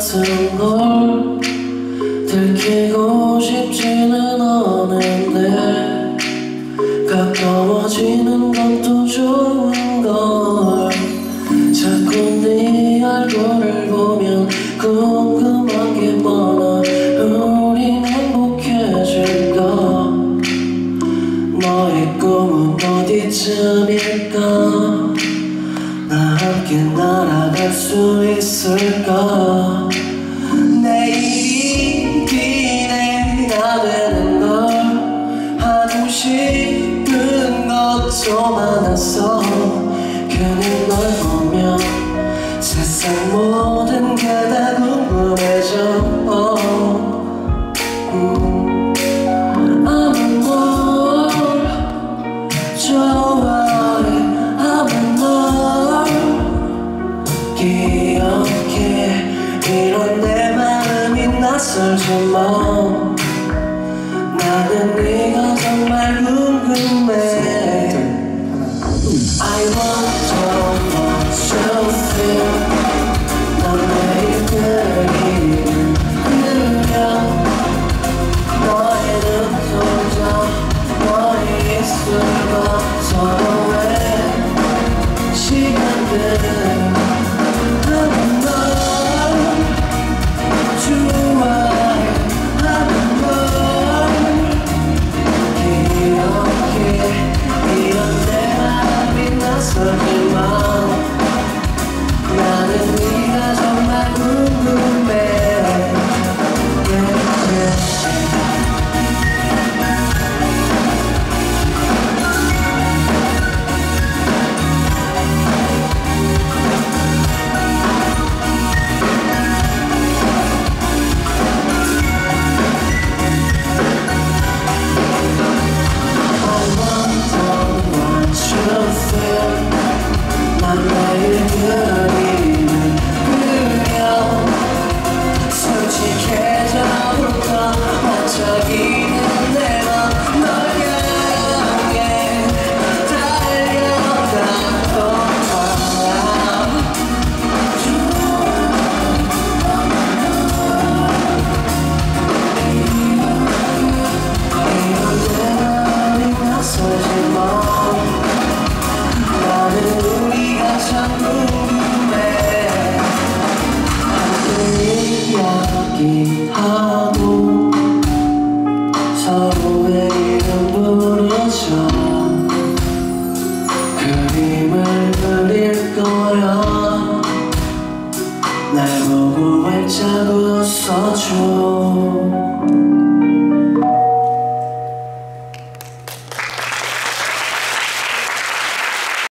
같은 걸 들키고 싶지는 않은데 가까워지는 것도 좋은걸. 자꾸 네 얼굴을 보면 궁금한 게 많아. 우린 행복해질까? 너의 꿈은 어디쯤일까? 나 함께 날아갈 수 있을까? 내일이 기대가 되는 걸. 하고 싶은 것도 많았어. 괜히 널 보면 세상 모든 게 다 궁금해져. 아무 널 좋아해. 아무 널 기억해. 이런 내 마음이 낯설지만 나는 네가 정말 궁금해. I want to